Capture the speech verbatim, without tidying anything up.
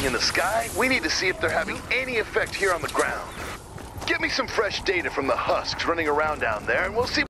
in the sky, we need to see if they're having any effect here on the ground. Get me some fresh data from the husks running around down there, and we'll see